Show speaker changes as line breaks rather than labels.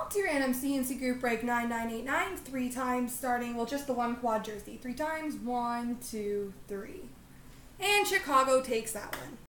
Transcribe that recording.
To random C&C group break 9989 3 times starting, well, just the one quad jersey. 3 times. 1, 2, 3. And Chicago takes that one.